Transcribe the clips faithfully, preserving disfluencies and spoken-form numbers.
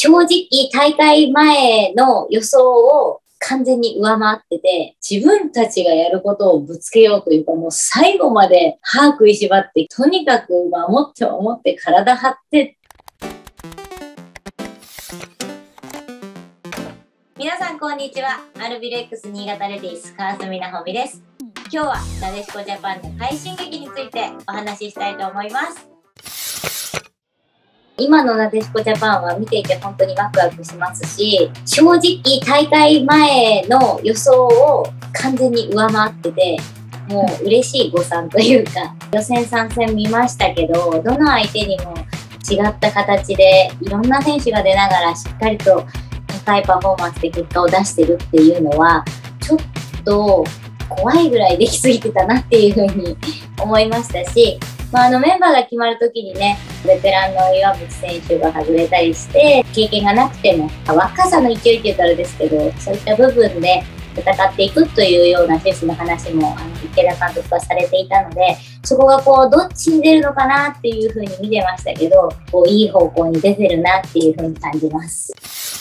正直大会前の予想を完全に上回ってて、自分たちがやることをぶつけようというか、もう最後まで歯食いしばって、とにかく守って守って体張って。皆さんこんにちは。アルビレックス新潟レディース川澄奈穂美です。今日はなでしこジャパンの快進撃についてお話ししたいと思います。今のなでしこジャパンは見ていて本当にワクワクしますし、正直大会前の予想を完全に上回ってて、もう嬉しい誤算というか、予選さん戦見ましたけど、どの相手にも違った形でいろんな選手が出ながらしっかりと高いパフォーマンスで結果を出してるっていうのはちょっと怖いぐらいできすぎてたなっていうふうに思いましたし、まあ、あのメンバーが決まるときにね、ベテランの岩渕選手が外れたりして経験がなくても若さの勢いって言ったらあれですけど、そういった部分で戦っていくというような選手の話もあの池田監督がされていたので、そこがこうどっちに出るのかなっていうふうに見てましたけど、こういい方向に出てるなっていうふうに感じます。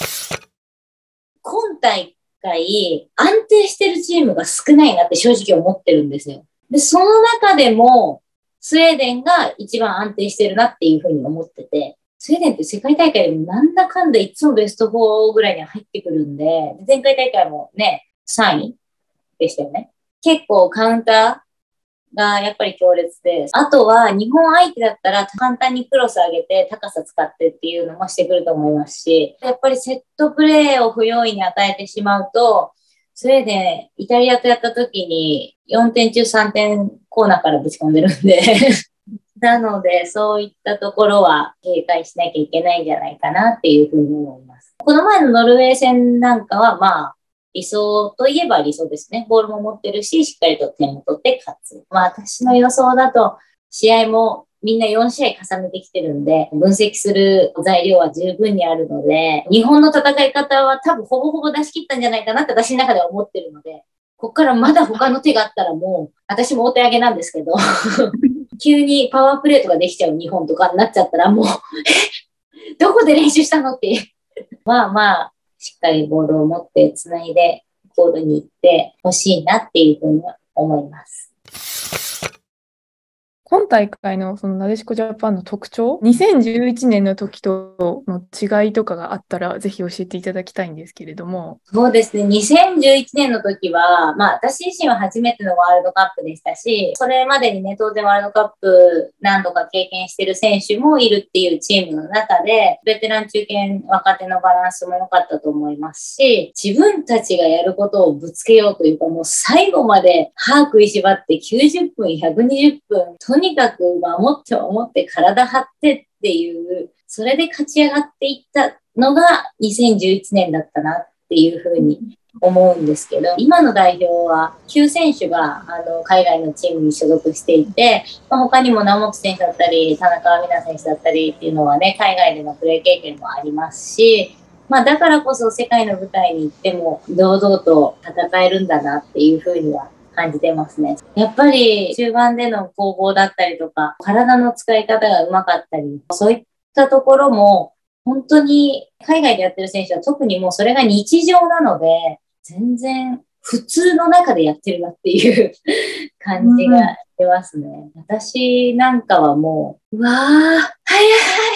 今大会安定してるチームが少ないなって正直思ってるんですよ。で、その中でもスウェーデンが一番安定してるなっていうふうに思ってて、スウェーデンって世界大会でもなんだかんだいつもベストフォーぐらいには入ってくるんで、前回大会もね、さんいでしたよね。結構カウンターがやっぱり強烈で、あとは日本相手だったら簡単にクロス上げて高さ使ってっていうのもしてくると思いますし、やっぱりセットプレーを不用意に与えてしまうと、スウェーデン、イタリアとやった時によんてん中さんてんコーナーからぶち込んでるんでなのでそういったところは警戒しなきゃいけないんじゃないかなっていうふうに思います。この前のノルウェー戦なんかはまあ理想といえば理想ですね。ボールも持ってるし、しっかりと点も取って勝つ。まあ私の予想だと試合もみんなよん試合重ねてきてるんで、分析する材料は十分にあるので、日本の戦い方は多分ほぼほぼ出し切ったんじゃないかなって私の中では思ってるので、ここからまだ他の手があったらもう、私もお手上げなんですけど、急にパワープレーとかできちゃう日本とかになっちゃったらもう、えどこで練習したのって。まあまあ、しっかりボールを持って繋いでゴールに行ってほしいなっていうふうに思います。 今大会のそのなでしこジャパンの特徴、にせんじゅういちねんの時との違いとかがあったら、ぜひ教えていただきたいんですけれども。 そうですね。にせんじゅういちねんの時は、まあ私自身は初めてのワールドカップでしたし、それまでにね、当然ワールドカップ何度か経験してる選手もいるっていうチームの中で、ベテラン中堅若手のバランスも良かったと思いますし、自分たちがやることをぶつけようというか、もう最後まで歯食いしばってきゅうじゅっぷん、ひゃくにじゅっぷん、とにかく守って守って体張ってっていう、それで勝ち上がっていったのがにせんじゅういちねんだったなっていうふうに思うんですけど、今の代表はきゅう選手があの海外のチームに所属していて、まあ、他にも直本選手だったり田中美南選手だったりっていうのはね、海外でのプレー経験もありますし、まあ、だからこそ世界の舞台に行っても堂々と戦えるんだなっていうふうには感じてますね。やっぱり中盤での攻防だったりとか、体の使い方がうまかったり、そういったところも本当に海外でやってる選手は特にもうそれが日常なので、全然普通の中でやってるなっていう感じがしてますね。うん、私なんかはもう、うわー、はいはい、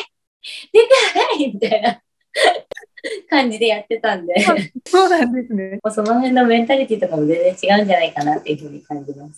でかいみたいな感じでやってたんで。 そうなんですね。 その辺のメンタリティとかも全然違うんじゃないかなっていうふうに感じます。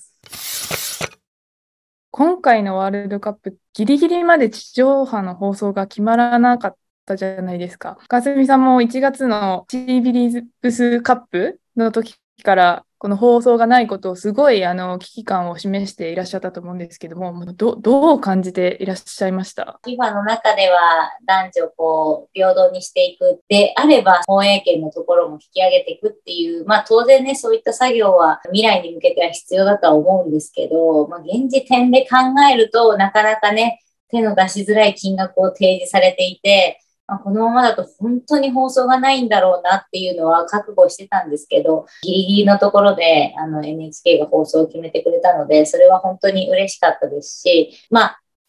今回のワールドカップ、ギリギリまで地上波の放送が決まらなかったじゃないですか。川澄さんもいちがつのシービリーブスカップの時からこの放送がないことをすごいあの危機感を示していらっしゃったと思うんですけども、ど, どう感じていらっしゃいました？ フィファ の中では男女をこう平等にしていくであれば、放映権のところも引き上げていくっていう、まあ当然ね、そういった作業は未来に向けては必要だとは思うんですけど、まあ現時点で考えるとなかなかね、手の出しづらい金額を提示されていて、まあ、このままだと本当に放送がないんだろうなっていうのは覚悟してたんですけど、ギリギリのところであの エヌエイチケー が放送を決めてくれたので、それは本当に嬉しかったですし、まあ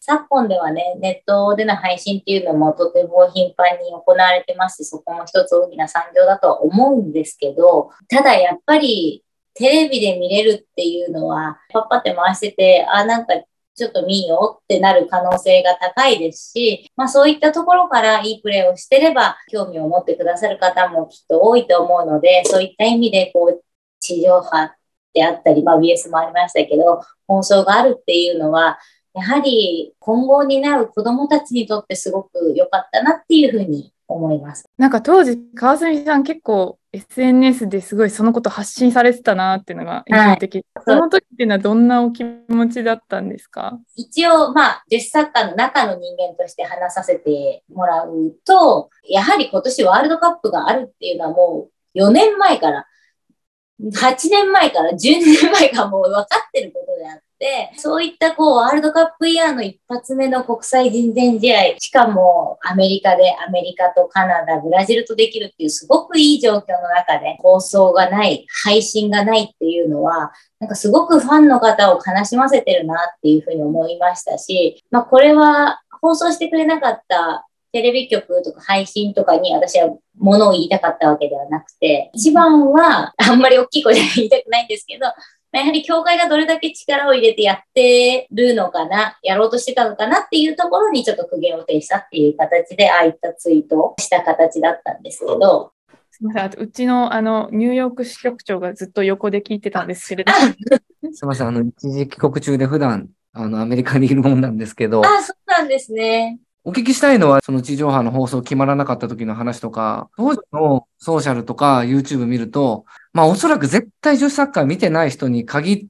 昨今ではね、ネットでの配信っていうのもとても頻繁に行われてますし、そこも一つ大きな産業だとは思うんですけど、ただやっぱりテレビで見れるっていうのは、パッパって回してて、あ、なんかちょっと見よってなる可能性が高いですし、まあそういったところからいいプレーをしてれば、興味を持ってくださる方もきっと多いと思うので、そういった意味でこう、地上波であったり、まあ ビーエス もありましたけど、放送があるっていうのは、やはり今後になる子どもたちにとってすごく良かったなっていうふうに思います。 なんか当時、川澄さん結構 エスエヌエス ですごいそのこと発信されてたなっていうのが印象的。はい、その時っていうのはどんなお気持ちだったんですか？ 一応、まあ、女子サッカーの中の人間として話させてもらうと、やはり今年ワールドカップがあるっていうのはもうよねんまえから、はちねんまえからじゅうねんまえからもう分かってることであって、そういったこうワールドカップイヤーの一発目の国際親善試合、しかもアメリカでアメリカとカナダ、ブラジルとできるっていうすごくいい状況の中で放送がない、配信がないっていうのは、なんかすごくファンの方を悲しませてるなっていうふうに思いましたし、まあこれは放送してくれなかったテレビ局とか配信とかに私はものを言いたかったわけではなくて、一番はあんまり大きい声で言いたくないんですけど、やはり協会がどれだけ力を入れてやってるのかな、やろうとしてたのかなっていうところにちょっと苦言を呈したっていう形で、ああいったツイートをした形だったんですけど。 すみません、あとうちのあのニューヨーク支局長がずっと横で聞いてたんですけれど。 すみません、あの、一時帰国中で普段、あの、アメリカにいるもんなんですけど。 ああ、そうなんですね。 お聞きしたいのは、その地上波の放送決まらなかった時の話とか、当時のソーシャルとか YouTube 見ると、まあおそらく絶対女子サッカー見てない人に限って、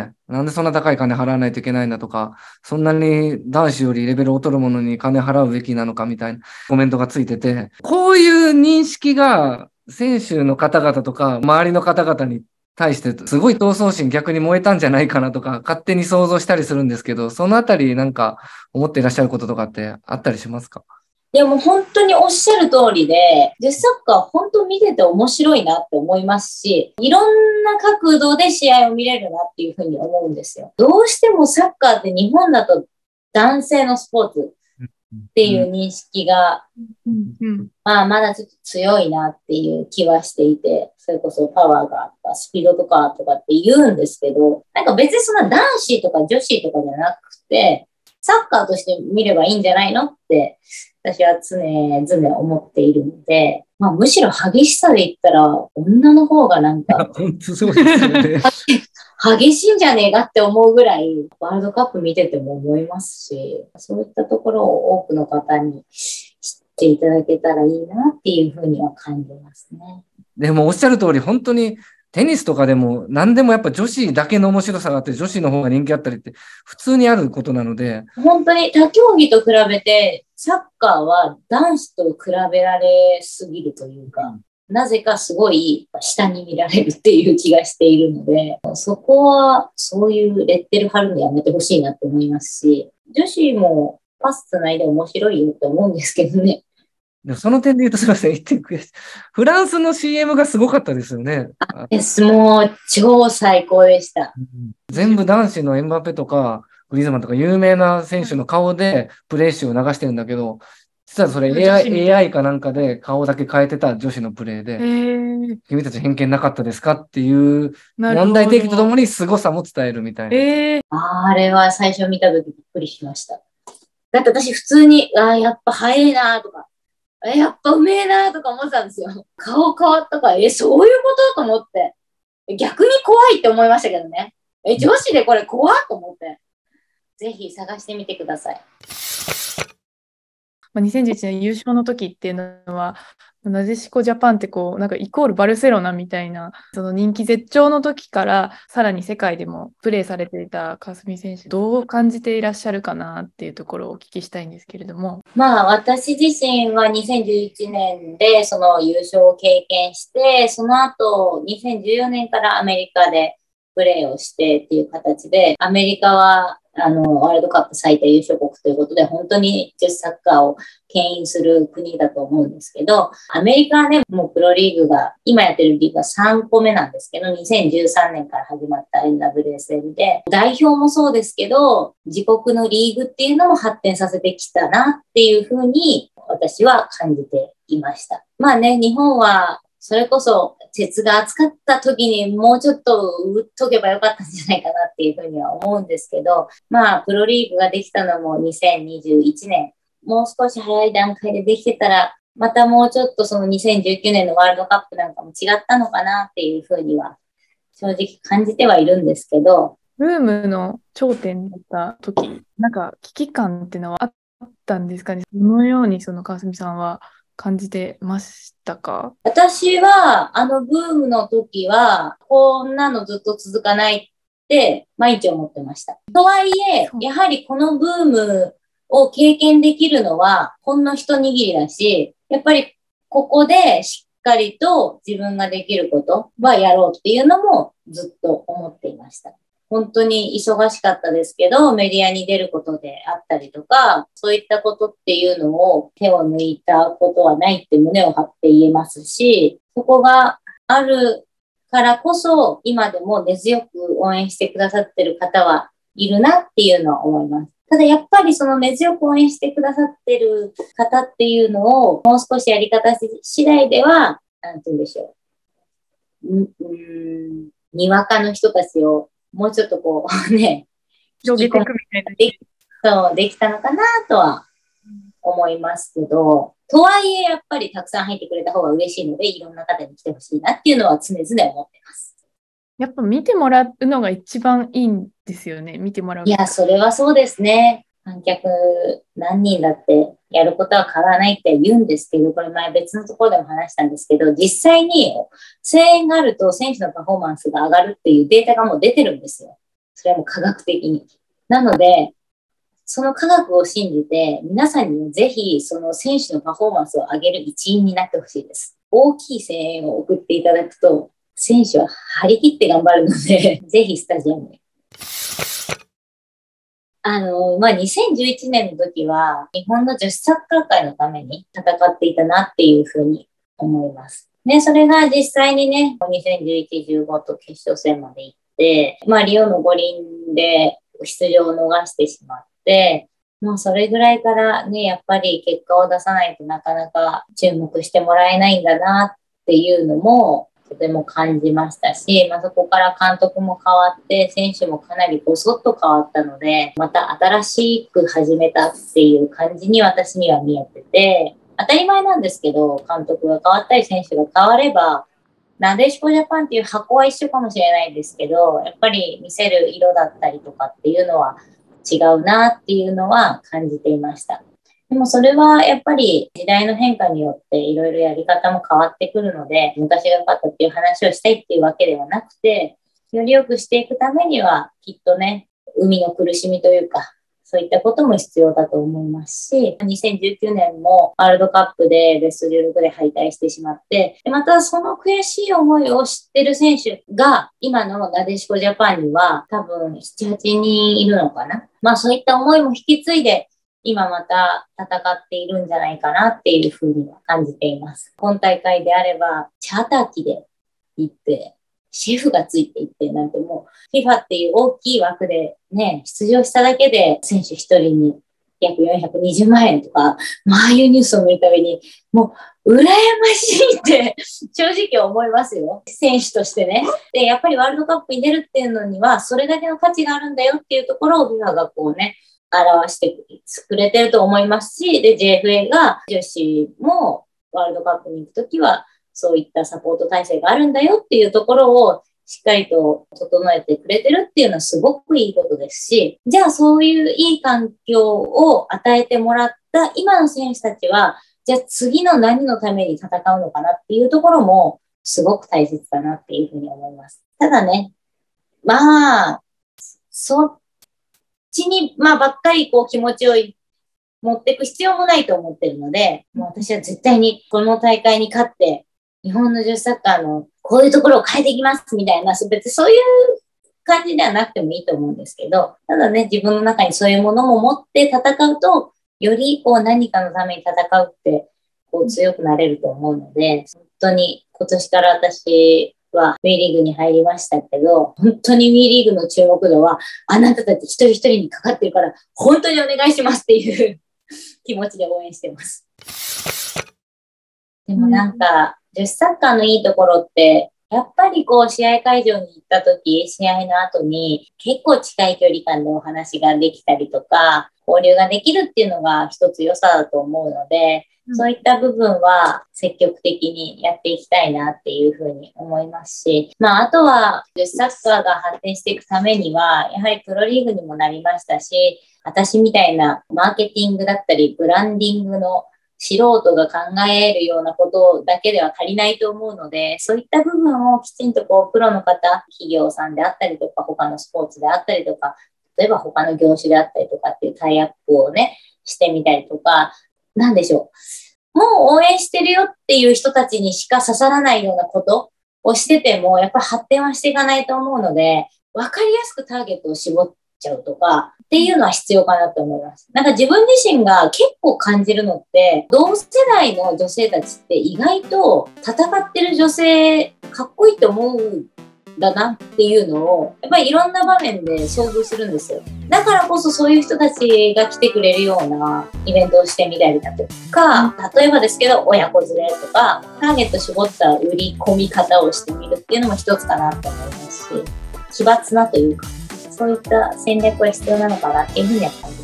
なんでそんな高い金払わないといけないんだとか、そんなに男子よりレベル劣るものに金払うべきなのかみたいなコメントがついてて、こういう認識が選手の方々とか周りの方々に対してすごい闘争心逆に燃えたんじゃないかなとか勝手に想像したりするんですけど、そのあたりなんか思っていらっしゃることとかってあったりしますか？ いやもう本当におっしゃる通りで、女子サッカー本当見てて面白いなって思いますし、いろんな角度で試合を見れるなっていうふうに思うんですよ。どうしてもサッカーって日本だと男性のスポーツっていう認識が、 うんうん、 まあまだちょっと強いなっていう気はしていて、それこそパワーがとかスピードとかとかって言うんですけど、なんか別にそんな男子とか女子とかじゃなくて、サッカーとして見ればいいんじゃないのって私は常々思っているので、まあむしろ激しさで言ったら女の方がなんか本当そうですよね激しいんじゃねえかって思うぐらいワールドカップ見てても思いますし、そういったところを多くの方に知っていただけたらいいなっていうふうには感じますね。 でもおっしゃる通り本当にテニスとかでも何でもやっぱ女子だけの面白さがあって女子の方が人気あったりって普通にあることなので、 本当に他競技と比べてサッカーは男子と比べられすぎるというか、なぜかすごい下に見られるっていう気がしているので、そこはそういうレッテル貼るのやめてほしいなって思いますし、女子もパスつないで面白いよって思うんですけどね。 でもその点で言うとすみません、言ってくれ。フランスの シーエム がすごかったですよね。 です、もう超最高でした。 全部男子のエムバペとかグリーズマンとか有名な選手の顔でプレー集を流してるんだけど、実はそれ エーアイ, エーアイかなんかで顔だけ変えてた女子のプレーで、君たち偏見なかったですかっていう問題提起とともに凄さも伝えるみたいな。 えー、 あれは最初見たときびっくりしました。だって私普通に、あやっぱ早いなとか、え、やっぱうめえなとか思ってたんですよ。顔変わったから、え、そういうことと思って。逆に怖いって思いましたけどね。え、女子でこれ怖いと思って。ぜひ探してみてください。 にせんじゅういちねん優勝の時っていうのは、なでしこジャパンってこう、なんかイコールバルセロナみたいな、その人気絶頂の時から、さらに世界でもプレーされていた川澄選手、どう感じていらっしゃるかなっていうところをお聞きしたいんですけれども。 まあ、私自身はにせんじゅういちねんでその優勝を経験して、その後、にせんじゅうよねんからアメリカでプレーをしてっていう形で、アメリカはあの、ワールドカップ最多優勝国ということで、本当に女子サッカーを牽引する国だと思うんですけど、アメリカはね、もうプロリーグが、今やってるリーグがさんこめなんですけど、にせんじゅうさんねんから始まった エヌダブリューエスエル で、代表もそうですけど、自国のリーグっていうのも発展させてきたなっていうふうに私は感じていました。まあね、日本はそれこそ鉄が熱かった時にもうちょっと打っとけばよかったんじゃないかなっていうふうには思うんですけど、まあプロリーグができたのもにせんにじゅういちねん、もう少し早い段階でできてたら、またもうちょっとそのにせんじゅうきゅうねんのワールドカップなんかも違ったのかなっていうふうには正直感じてはいるんですけど。 ブームの頂点だった時、なんか危機感っていうのはあったんですかね。どのようにその川澄さんは感じてましたか？ 私はあのブームの時はこんなのずっと続かないって毎日思ってました。とはいえ、やはりこのブームを経験できるのはほんの一握りだし、やっぱりここでしっかりと自分ができることはやろうっていうのもずっと思っていました。本当に忙しかったですけど、メディアに出ることであったりとか、そういったことっていうのを手を抜いたことはないって胸を張って言えますし、そこがあるからこそ今でも根強く応援してくださってる方はいるなっていうのは思います。ただやっぱりその根強く応援してくださってる方っていうのをもう少しやり方次第では、なんて言うんでしょう。んうんにわかの人たちをもうちょっとこうね、 広げていくみたいな。 でそうできたのかなとは思いますけど、とはいえやっぱりたくさん入ってくれた方が嬉しいので、いろんな方に来てほしいなっていうのは常々思ってます。 やっぱ見てもらうのが一番いいんですよね、見てもらう。 いや、それはそうですね。観客何人だってやることは変わらないって言うんですけど、これ前別のところでも話したんですけど、実際に声援があると選手のパフォーマンスが上がるっていうデータがもう出てるんですよ。それはもう科学的に。なので、その科学を信じて、皆さんにもぜひその選手のパフォーマンスを上げる一員になってほしいです。大きい声援を送っていただくと、選手は張り切って頑張るので、ぜひスタジアムに。あの、まあ、にせんじゅういちねんの時は、日本の女子サッカー界のために戦っていたなっていうふうに思います。ね、それが実際にね、にせんじゅういち、じゅうごと決勝戦まで行って、まあ、リオの五輪で出場を逃してしまって、まあ、それぐらいからね、やっぱり結果を出さないとなかなか注目してもらえないんだなっていうのも、とても感じましたし、まあ、そこから監督も変わって、選手もかなりごそっと変わったので、また新しく始めたっていう感じに私には見えてて、当たり前なんですけど、監督が変わったり選手が変われば、なでしこジャパンっていう箱は一緒かもしれないですけど、やっぱり見せる色だったりとかっていうのは違うなっていうのは感じていました。でもそれはやっぱり時代の変化によっていろいろやり方も変わってくるので、昔が良かったっていう話をしたいっていうわけではなくて、より良くしていくためにはきっとね、生みの苦しみというか、そういったことも必要だと思いますし、にせんじゅうきゅうねんもワールドカップでベストじゅうろくで敗退してしまって、でまたその悔しい思いを知ってる選手が今のなでしこジャパンには多分なな、はちにんいるのかな。まあそういった思いも引き継いで今また戦っているんじゃないかなっていうふうには感じています。今大会であればチャーター機で行って、シェフがついていってなんてもう FIFA っていう大きい枠でね、出場しただけで選手一人に約よんひゃくにじゅうまんえんとか、まあああいうニュースを見るたびにもう羨ましいって正直思いますよ。選手としてね。で、やっぱりワールドカップに出るっていうのにはそれだけの価値があるんだよっていうところを FIFA がこうね、表してくれてると思いますし、で、ジェイエフエー が女子もワールドカップに行くときはそういったサポート体制があるんだよっていうところをしっかりと整えてくれてるっていうのはすごくいいことですし、じゃあそういういい環境を与えてもらった今の選手たちは、じゃあ次の何のために戦うのかなっていうところもすごく大切だなっていうふうに思います。ただね、まあ、そっちに、まあばっかりこう気持ちを持っていく必要もないと思ってるので、もう私は絶対にこの大会に勝って、日本の女子サッカーのこういうところを変えていきますみたいな、別にそういう感じではなくてもいいと思うんですけど、ただね、自分の中にそういうものも持って戦うと、 よりこう何かのために戦うってこう強くなれると思うので、本当に今年から私は ウィー リーグに入りましたけど、本当に ウィー リーグの注目度はあなたたち一人一人にかかってるから本当にお願いしますっていう気持ちで応援してます。でもなんか女子サッカーのいいところってやっぱりこう試合会場に行った時、試合の後に結構近い距離感でお話ができたりとか交流ができるっていうのが一つ良さだと思うので、そういった部分は積極的にやっていきたいなっていうふうに思いますし、まああとは女子サッカーが発展していくためにはやはりプロリーグにもなりましたし、私みたいなマーケティングだったりブランディングの素人が考えるようなことだけでは足りないと思うので、そういった部分をきちんとこうプロの方、企業さんであったりとか、他のスポーツであったりとか、例えば他の業種であったりとかっていうタイアップをね、してみたりとか、なんでしょう。もう応援してるよっていう人たちにしか刺さらないようなことをしてても、やっぱり発展はしていかないと思うので、わかりやすくターゲットを絞っちゃうとかっていうのは必要かなと思います。なんか自分自身が結構感じるのって、同世代の女性たちって意外と戦ってる女性かっこいいと思うんだなっていうのを、やっぱりいろんな場面で遭遇するんですよ。だからこそそういう人たちが来てくれるようなイベントをしてみたりだとか、例えばですけど親子連れとか、ターゲット絞った売り込み方をしてみるっていうのも一つかなと思いますし、奇抜なというか、そういった戦略は必要なのかなっていうふうには感じます。